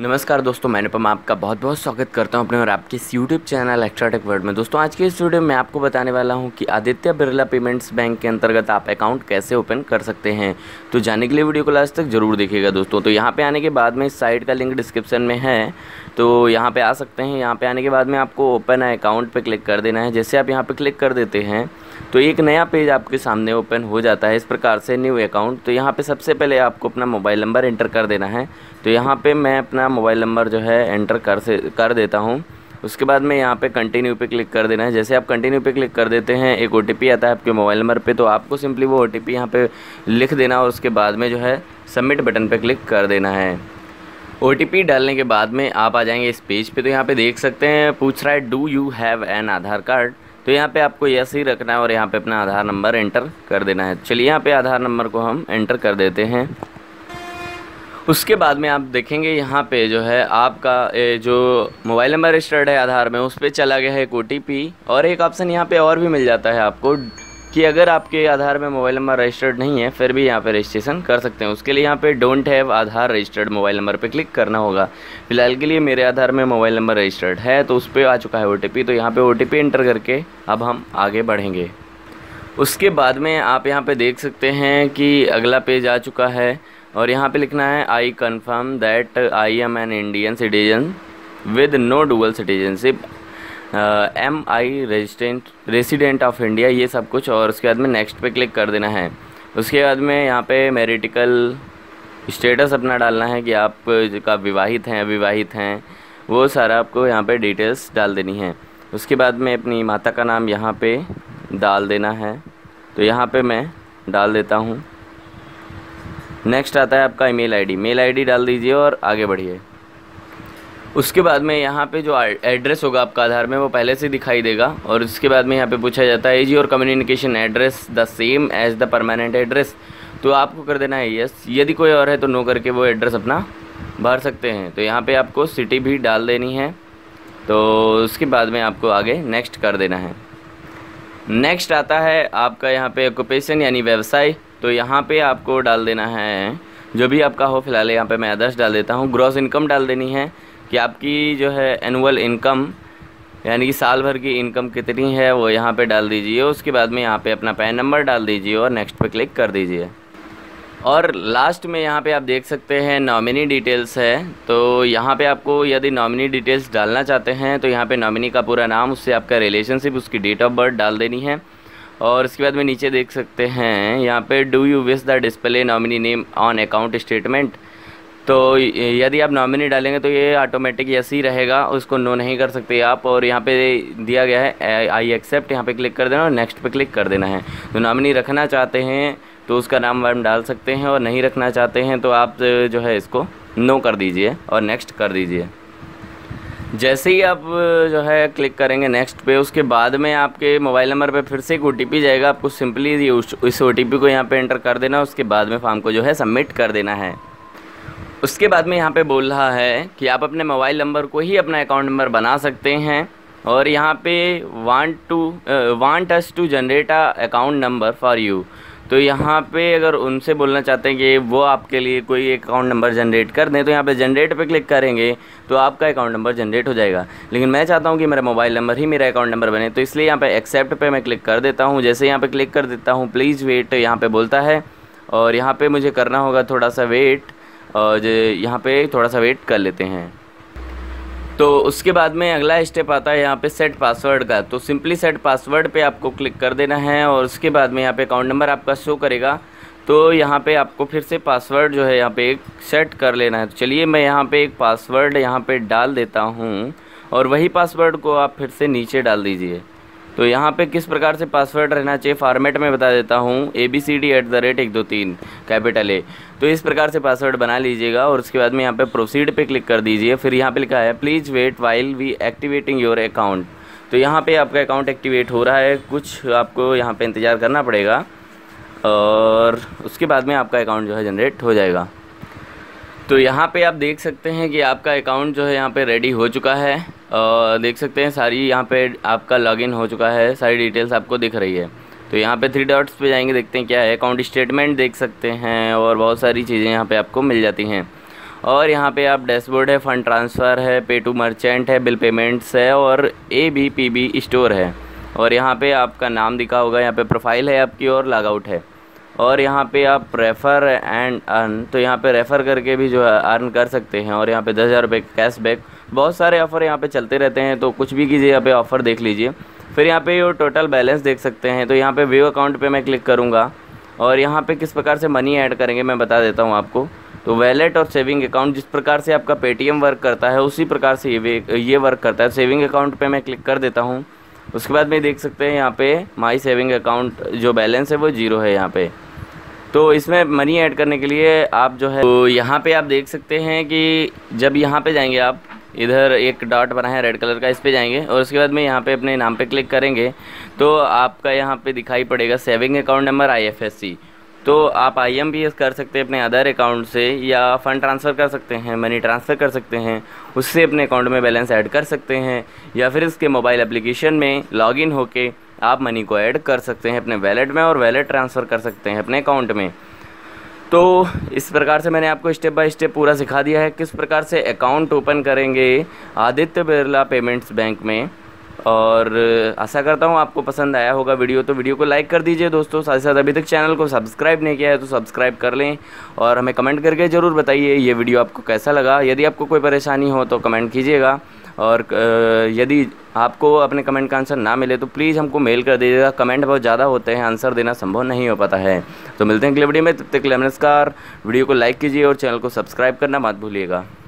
नमस्कार दोस्तों, मैं अनुपम आपका बहुत बहुत स्वागत करता हूं अपने और आपके इस YouTube channel extra tech world में। दोस्तों आज के इस वीडियो में आपको बताने वाला हूं कि आदित्य बिरला पेमेंट्स बैंक के अंतर्गत आप अकाउंट कैसे ओपन कर सकते हैं। तो जाने के लिए वीडियो को लास्ट तक जरूर देखिएगा दोस्तों। तो यहाँ पे आने के बाद में इस साइट का लिंक डिस्क्रिप्शन में है, तो यहाँ पर आ सकते हैं। यहाँ पर आने के बाद में आपको ओपन अकाउंट पर क्लिक कर देना है। जैसे आप यहाँ पर क्लिक कर देते हैं तो एक नया पेज आपके सामने ओपन हो जाता है इस प्रकार से, न्यू अकाउंट। तो यहाँ पे सबसे पहले आपको अपना मोबाइल नंबर एंटर कर देना है। तो यहाँ पे मैं अपना मोबाइल नंबर जो है एंटर कर देता हूँ। उसके बाद में यहाँ पे कंटिन्यू पे क्लिक कर देना है। जैसे आप कंटिन्यू पे क्लिक कर देते हैं एक OTP आता है आपके मोबाइल नंबर पे, तो आपको सिंपली वो OTP यहाँ पे लिख देना और उसके बाद में जो है सबमिट बटन पे क्लिक कर देना है। OTP डालने के बाद में आप आ जाएंगे इस पेज पे। तो यहाँ पे देख सकते हैं पूछ रहा है do you have an Aadhaar card. तो यहाँ पे आपको यस ही रखना है और यहाँ पे अपना आधार नंबर एंटर कर देना है। चलिए यहाँ पे आधार नंबर को हम एंटर कर देते हैं। उसके बाद में आप देखेंगे यहाँ पे जो है आपका जो मोबाइल नंबर रजिस्टर्ड है आधार में, उस पर चला गया है एक OTP। और एक ऑप्शन यहाँ पे और भी मिल जाता है आपको कि अगर आपके आधार में मोबाइल नंबर रजिस्टर्ड नहीं है फिर भी यहाँ पे रजिस्ट्रेशन कर सकते हैं। उसके लिए यहाँ पे don't have Aadhaar registered mobile number पे क्लिक करना होगा। फिलहाल के लिए मेरे आधार में मोबाइल नंबर रजिस्टर्ड है तो उस पर आ चुका है OTP। तो यहाँ पे OTP एंटर करके अब हम आगे बढ़ेंगे। उसके बाद में आप यहाँ पे देख सकते हैं कि अगला पेज आ चुका है और यहाँ पे लिखना है I confirm that I am an Indian citizen with no dual citizenship, MI resident of India, ये सब कुछ। और उसके बाद में नेक्स्ट पे क्लिक कर देना है। उसके बाद में यहाँ पे मैरिटिकल स्टेटस अपना डालना है कि आप का विवाहित हैं अविवाहित हैं, वो सारा आपको यहाँ पे डिटेल्स डाल देनी है। उसके बाद में अपनी माता का नाम यहाँ पे डाल देना है, तो यहाँ पे मैं डाल देता हूँ। नेक्स्ट आता है आपका मेल आईडी डाल दीजिए और आगे बढ़िए। उसके बाद में यहाँ पे जो एड्रेस होगा आपका आधार में वो पहले से दिखाई देगा। और उसके बाद में यहाँ पे पूछा जाता है is your communication address the same as the permanent address, तो आपको कर देना है यस। यदि कोई और है तो नो करके वो एड्रेस अपना भर सकते हैं। तो यहाँ पे आपको सिटी भी डाल देनी है। तो उसके बाद में आपको आगे नेक्स्ट कर देना है। नेक्स्ट आता है आपका यहाँ पे ऑक्यूपेशन यानी व्यवसाय। तो यहाँ पे आपको डाल देना है जो भी आपका हो। फिलहाल यहाँ पे मैं अदर्स डाल देता हूँ। ग्रॉस इनकम डाल देनी है कि आपकी जो है एनुअल इनकम यानी कि साल भर की इनकम कितनी है वो यहाँ पे डाल दीजिए। उसके बाद में यहाँ पे अपना पैन नंबर डाल दीजिए और नेक्स्ट पे क्लिक कर दीजिए। और लास्ट में यहाँ पे आप देख सकते हैं नॉमिनी डिटेल्स है। तो यहाँ पे आपको यदि नॉमिनी डिटेल्स डालना चाहते हैं तो यहाँ पे नॉमिनी का पूरा नाम, उससे आपका रिलेशनशिप, उसकी डेट ऑफ बर्थ डाल देनी है। और उसके बाद में नीचे देख सकते हैं यहाँ पे do you wish the display nominee name on account statement. तो यदि आप नॉमिनी डालेंगे तो ये ऑटोमेटिक ऐसे ही रहेगा, उसको नो नहीं कर सकते आप। और यहाँ पे दिया गया है आई एक्सेप्ट, यहाँ पे क्लिक कर देना और नेक्स्ट पे क्लिक कर देना है। तो नॉमिनी रखना चाहते हैं तो उसका नाम वाम डाल सकते हैं और नहीं रखना चाहते हैं तो आप जो है इसको नो कर दीजिए और नेक्स्ट कर दीजिए। जैसे ही आप जो है क्लिक करेंगे नेक्स्ट पे, उसके बाद में आपके मोबाइल नंबर पे फिर से एक OTP जाएगा। आपको सिंपली इस OTP को यहाँ पे एंटर कर देना। उसके बाद में फॉर्म को जो है सबमिट कर देना है। उसके बाद में यहाँ पे बोल रहा है कि आप अपने मोबाइल नंबर को ही अपना अकाउंट नंबर बना सकते हैं। और यहाँ पे want us to generate a account number for you. तो यहाँ पे अगर उनसे बोलना चाहते हैं कि वो आपके लिए कोई अकाउंट नंबर जनरेट कर दें तो यहाँ पे जनरेट पे क्लिक करेंगे तो आपका अकाउंट नंबर जनरेट हो जाएगा। लेकिन मैं चाहता हूँ कि मेरा मोबाइल नंबर ही मेरा अकाउंट नंबर बने, तो इसलिए यहाँ पे एक्सेप्ट पे मैं क्लिक कर देता हूँ। जैसे यहाँ पे क्लिक कर देता हूँ प्लीज़ वेट यहाँ पे बोलता है और यहाँ पे मुझे करना होगा थोड़ा सा वेट। और यहाँ पे थोड़ा सा वेट कर लेते हैं। तो उसके बाद में अगला स्टेप आता है यहाँ पे सेट पासवर्ड का। तो सिंपली सेट पासवर्ड पे आपको क्लिक कर देना है और उसके बाद में यहाँ पे अकाउंट नंबर आपका शो करेगा। तो यहाँ पे आपको फिर से पासवर्ड जो है यहाँ पे एक सेट कर लेना है। तो चलिए मैं यहाँ पे एक पासवर्ड यहाँ पे डाल देता हूँ और वही पासवर्ड को आप फिर से नीचे डाल दीजिए। तो यहाँ पे किस प्रकार से पासवर्ड रहना चाहिए फॉर्मेट में बता देता हूँ, ABCD@123 कैपिटल A। तो इस प्रकार से पासवर्ड बना लीजिएगा और उसके बाद में यहाँ पे प्रोसीड पे क्लिक कर दीजिए। फिर यहाँ पे लिखा है please wait while we activating your account. तो यहाँ पे आपका अकाउंट एक्टिवेट हो रहा है, कुछ आपको यहाँ पे इंतज़ार करना पड़ेगा और उसके बाद में आपका अकाउंट जो है जनरेट हो जाएगा। तो यहाँ पे आप देख सकते हैं कि आपका अकाउंट जो है यहाँ पे रेडी हो चुका है। देख सकते हैं सारी यहाँ पे आपका लॉगिन हो चुका है, सारी डिटेल्स आपको दिख रही है। तो यहाँ पे 3 डॉट्स पे जाएंगे, देखते हैं क्या है। अकाउंट स्टेटमेंट देख सकते हैं और बहुत सारी चीज़ें यहाँ पे आपको मिल जाती हैं। और यहाँ पे आप डैशबोर्ड है, फ़ंड ट्रांसफ़र है, पे टू मर्चेंट है, बिल पेमेंट्स है और ABPB स्टोर है। और यहाँ पे आपका नाम दिखा होगा, यहाँ पे प्रोफाइल है आपकी और लॉग आउट है। और यहाँ पे आप रेफ़र एंड अर्न, तो यहाँ पे रेफ़र करके भी जो है अर्न कर सकते हैं। और यहाँ पे 10,000 रुपये कैशबैक, बहुत सारे ऑफ़र यहाँ पे चलते रहते हैं, तो कुछ भी कीजिए, यहाँ पे ऑफ़र देख लीजिए। फिर यहाँ पे टोटल बैलेंस देख सकते हैं, तो यहाँ पे व्यू अकाउंट पे मैं क्लिक करूँगा और यहाँ पे किस प्रकार से मनी ऐड करेंगे मैं बता देता हूँ आपको। तो वैलेट और सेविंग अकाउंट, जिस प्रकार से आपका पेटीएम वर्क करता है उसी प्रकार से ये वर्क करता है। सेविंग अकाउंट पे मैं क्लिक कर देता हूँ। उसके बाद में देख सकते हैं यहाँ पे माई सेविंग अकाउंट जो बैलेंस है वो 0 है यहाँ पे। तो इसमें मनी ऐड करने के लिए आप जो है, तो यहाँ पे आप देख सकते हैं कि जब यहाँ पे जाएंगे आप, इधर एक डॉट बना है रेड कलर का, इस पे जाएंगे और उसके बाद में यहाँ पे अपने नाम पे क्लिक करेंगे तो आपका यहाँ पे दिखाई पड़ेगा सेविंग अकाउंट नंबर IFSC। तो आप IMPS कर सकते हैं अपने अदर अकाउंट से, या फ़ंड ट्रांसफ़र कर सकते हैं, मनी ट्रांसफ़र कर सकते हैं, उससे अपने अकाउंट में बैलेंस ऐड कर सकते हैं, या फिर इसके मोबाइल एप्लीकेशन में लॉगिन होके आप मनी को ऐड कर सकते हैं अपने वैलेट में और वैलेट ट्रांसफ़र कर सकते हैं अपने अकाउंट में। तो इस प्रकार से मैंने आपको स्टेप बाय स्टेप पूरा सिखा दिया है किस प्रकार से अकाउंट ओपन करेंगे आदित्य बिरला पेमेंट्स बैंक में। और आशा करता हूँ आपको पसंद आया होगा वीडियो, तो वीडियो को लाइक कर दीजिए दोस्तों। साथ ही साथ अभी तक चैनल को सब्सक्राइब नहीं किया है तो सब्सक्राइब कर लें और हमें कमेंट करके ज़रूर बताइए ये वीडियो आपको कैसा लगा। यदि आपको कोई परेशानी हो तो कमेंट कीजिएगा, और यदि आपको अपने कमेंट का आंसर ना मिले तो प्लीज़ हमको मेल कर दीजिएगा। कमेंट बहुत ज़्यादा होते हैं, आंसर देना संभव नहीं हो पाता है। तो मिलते हैं अगले वीडियो में, तब तक के लिए नमस्कार। वीडियो को लाइक कीजिए और चैनल को सब्सक्राइब करना मत भूलिएगा।